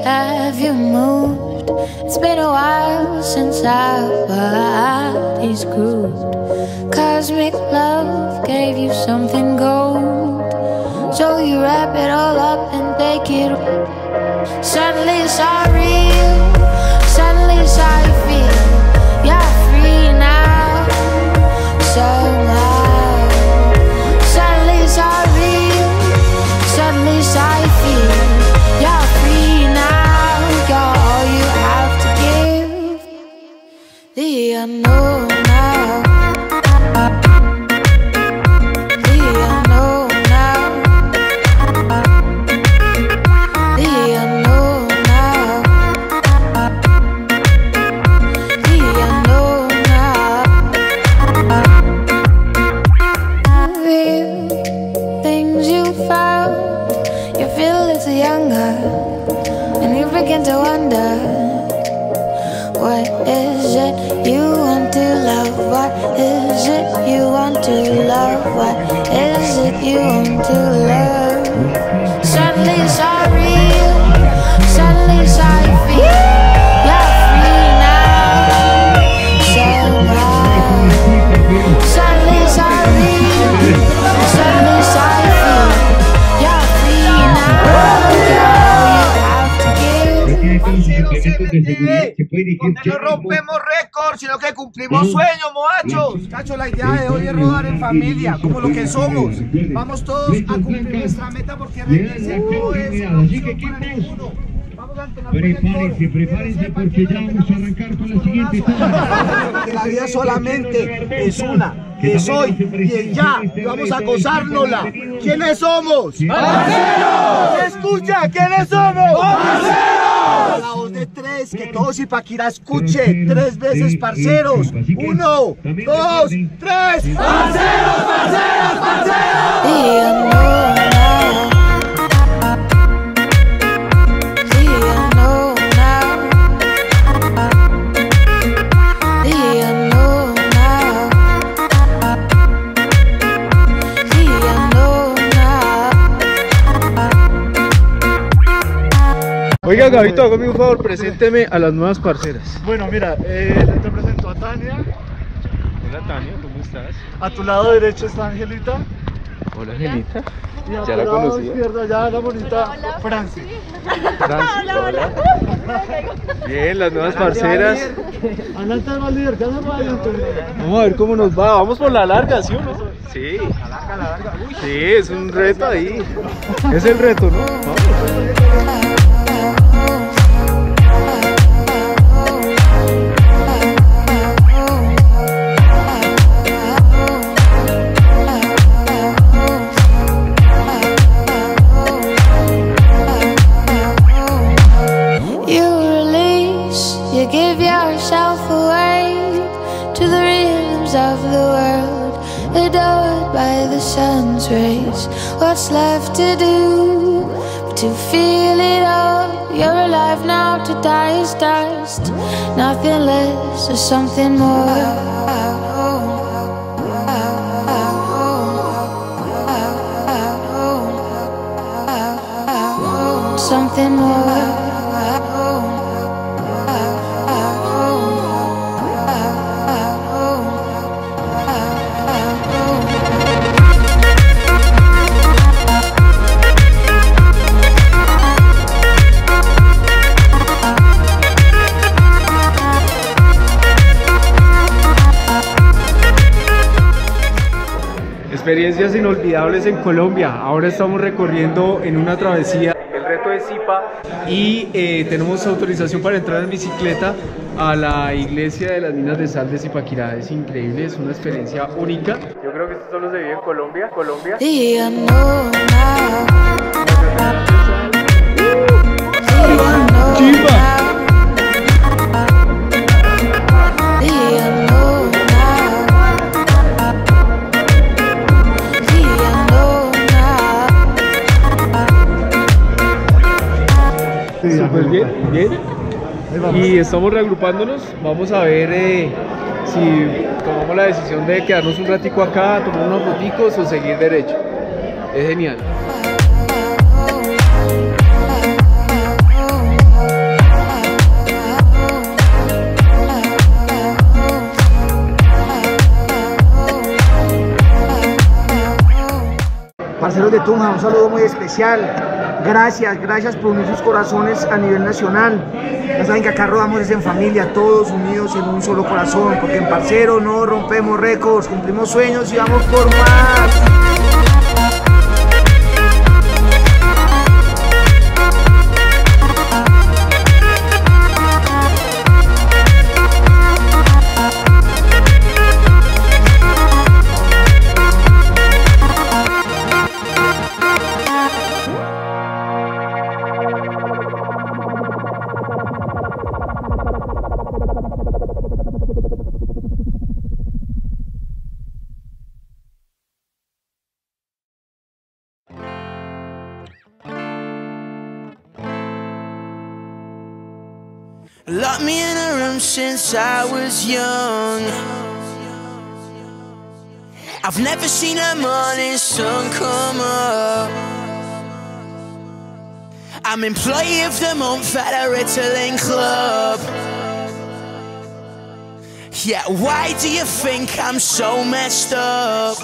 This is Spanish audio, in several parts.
have you moved? It's been a while since our bodies grooved. Cosmic love gave you something gold, so you wrap it all up and take it. Suddenly it's all real, suddenly it's how you feel. You're free now, somehow. Suddenly it's all real, suddenly it's how you feel. You're free now, you're all you have to give. The unknown now. The unknown now. The unknown now. The unknown now. Real things you found, you feel a little younger, and you begin to wonder, what is it you want to love? What is it you want to love? What is it you want to love? Suddenly it's all real, suddenly it's how you feel. You're free now, somehow. Suddenly it's all real, suddenly it's how you feel. You're free now, you're all you have to give. No rompemos récords, sino que cumplimos sueños, muchachos. Cacho, la idea de hoy es rodar en familia, como lo que somos. Vamos todos a cumplir nuestra meta porque reírse no es una opción para ninguno. Vamos a entonar. Prepárense porque ya vamos a arrancar con la siguiente etapa. Que la vida solamente es una, que es hoy y es ya, y vamos a gozárnosla. ¿Quiénes somos? ¡Parceros! ¿Se escucha? ¿Quiénes somos? ¡Parceros! La voz de tres, que todos Zipaquirá escuche 3 veces, parceros. 1, 2, 3. ¡Parceros, parceros, parceros! The unknown now. The unknown now. The unknown now. The unknown now. Oiga, Gabito, hágame un favor, presénteme a las nuevas parceras. Bueno, mira, te presento a Tania. Hola Tania, ¿cómo estás? A tu lado derecho está Angelita. Hola Angelita. Y a Ya tu la lado conocía. izquierdo ya la bonita Franci. Hola. Bien, las nuevas parceras. Adelante va el líder, ¿qué hace radio? Vamos a ver cómo nos va. Vamos por la larga, ¿sí o no? Sí. La larga. Sí, es un reto ahí. Es el reto, ¿no? Vamos. You give yourself away to the rhythms of the world, adored by the sun's rays. What's left to do but to feel it all? You're alive now, to die is dust. Nothing less or something more. Something more. Experiencias inolvidables en Colombia. Ahora estamos recorriendo en una travesía el reto de Zipa y tenemos autorización para entrar en bicicleta a la iglesia de las minas de sal de Zipaquirá. Es increíble, es una experiencia única. Yo creo que esto solo se vive en Colombia. The unknown now. ¡Chimba! Súper bien, bien. Y estamos reagrupándonos. Vamos a ver si tomamos la decisión de quedarnos un ratico acá, tomar unos foticos o seguir derecho. Es genial. Tunja, un saludo muy especial. Gracias por unir sus corazones a nivel nacional. Ya saben que acá rodamos es en familia, todos unidos en un solo corazón, porque en Parcero no rompemos récords, cumplimos sueños y vamos por más. Locked me in a room since I was young. I've never seen a morning sun come up. I'm employee of the month at a Ritalin club. Yeah, why do you think I'm so messed up?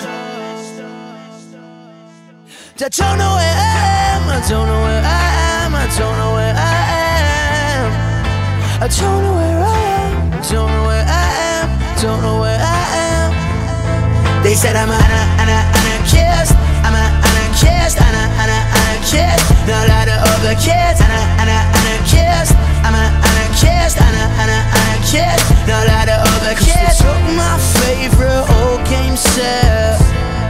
I don't know where I am, I don't know where I am, I don't know where I am. I don't know where I am, don't know where I am, don't know where I am. They said I'm anarchist, I'm anarchist, anarchist. Not a lot of other kids, anarchist, I'm anarchist, anarchist. Not a lot of other kids. They took my favorite old game set,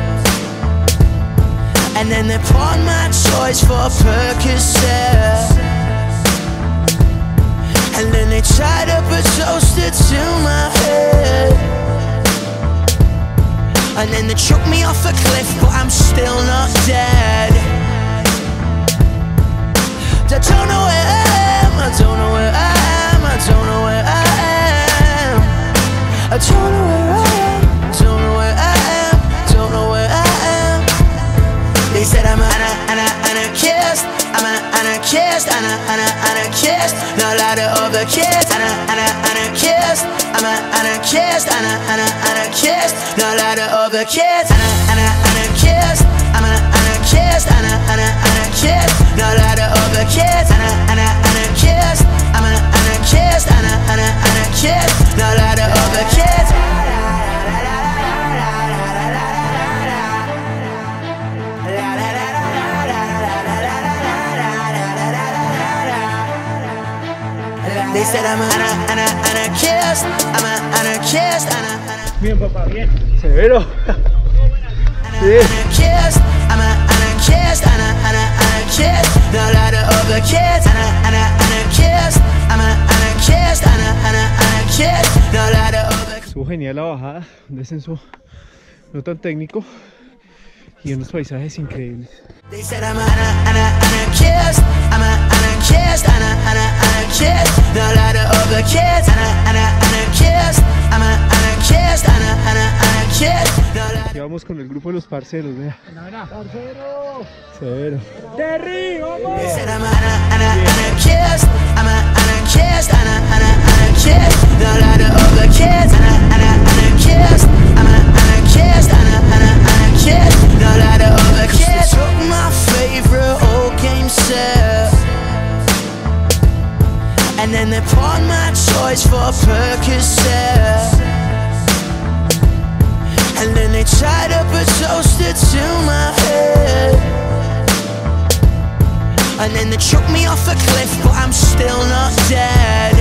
and then they pawned my toys for Percocet. And then they tied up a toaster to my head, and then they took me off a cliff, but I'm still not dead. I don't know where I am, I don't know where I am, I don't know where I am. I don't know where I am, don't know where I am, don't know where I am. They said I'm anarchist, I'm anarchist, anarchist. Not a lot of other kids, anarchist, I'm anarchist, anarchist. Not a lot of other kids, anarchist, I'm anarchist, anarchist. Not a lot of other kids, anarchist, I'm anarchist, anarchist. Not a lot of other kids. They said I'm anarchist, I'm anarchist, Bien, papá, bien. Severo. anarchist, I'm anarchist, anarchist. Not a lot of other kids, anarchist, I'm anarchist, anarchist. Not a lot of other. Estuvo genial la bajada, un descenso no tan técnico y unos paisajes increíbles. They said I'm anarchist, I'm anarchist, anarchist. Not a lot of other kids, anarchist, I'm anarchist, anarchist. Aquí vamos con el grupo de los parceros, vea. Severo. They said I'm anarchist, I'm anarchist, anarchist. Not a lot of other kids, anarchist, I'm anarchist, anarchist. Not a lot of other kids. Took my favorite old game set, and then they pawned my toys for Percocet. And then they tied up a toaster to my head, and then they took me off a cliff, but I'm still not dead.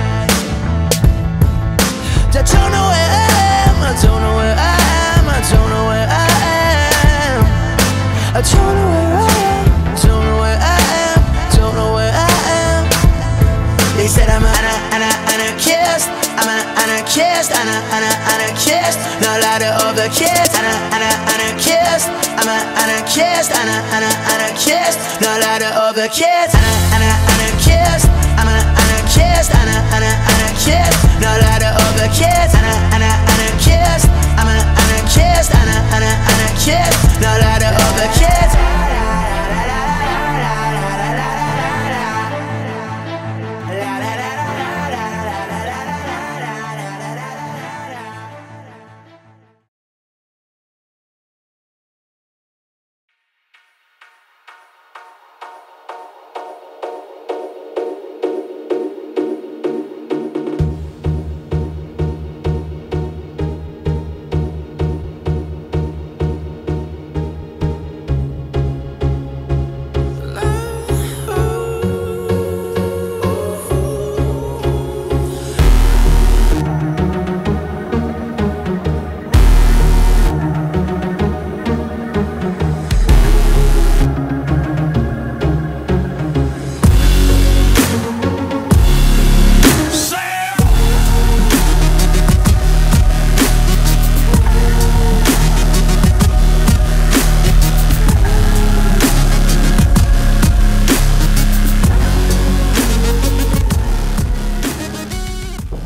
I don't know where I am, I don't know where I am, I don't know where I am. I don't know where I am, don't know where I am, don't know where I am. They said I'm anarchist, I'm anarchist, anarchist. Not a lot of other kids, anarchist, I'm anarchist, anarchist. Not a lot of other kids, anarchist, I'm anarchist, anarchist. Not a lot of other kids, anarchist, I'm anarchist, anarchist. Not a lot of other kids.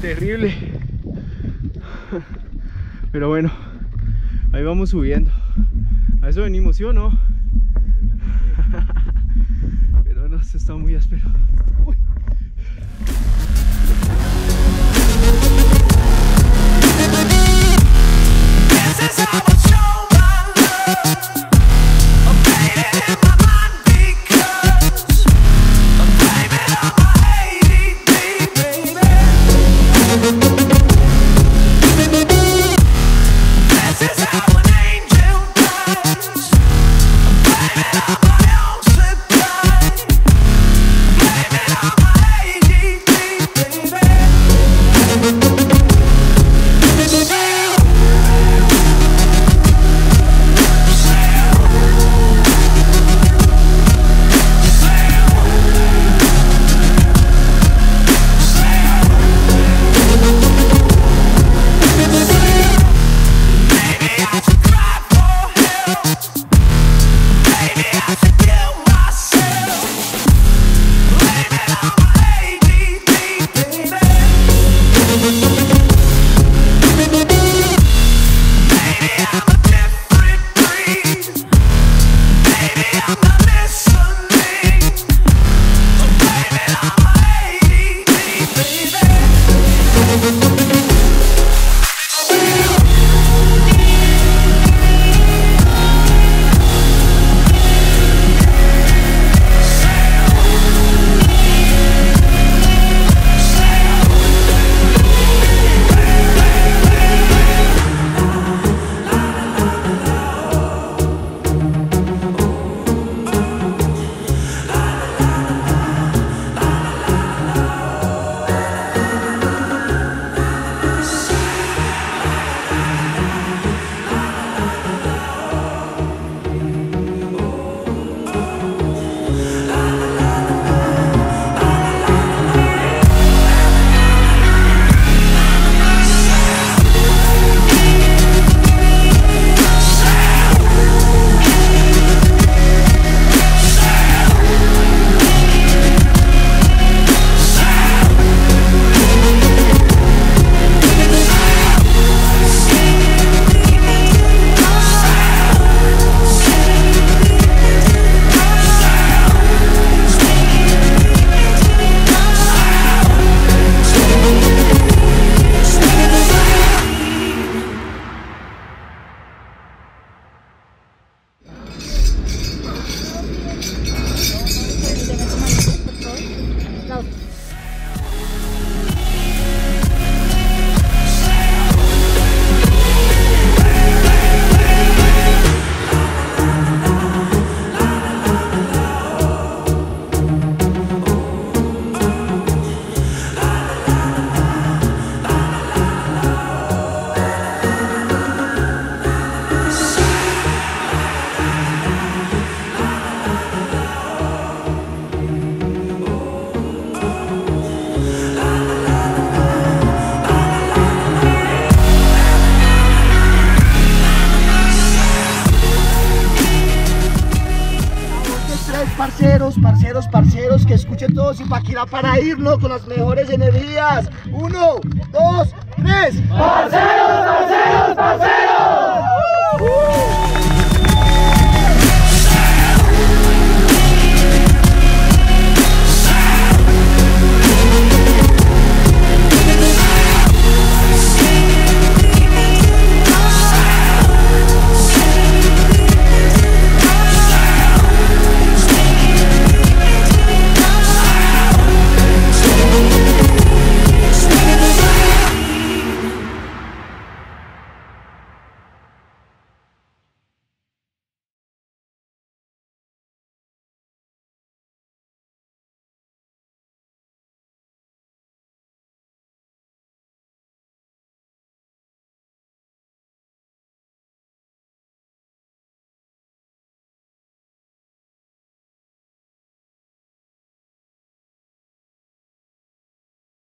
terrible. Pero bueno, ahí vamos subiendo. A eso venimos, ¿sí o no? Pero no, esto está muy áspero. Uy. Parceros, que escuchen todos Zipaquirá para irnos con las mejores energías. 1, 2, 3. ¡Parceros!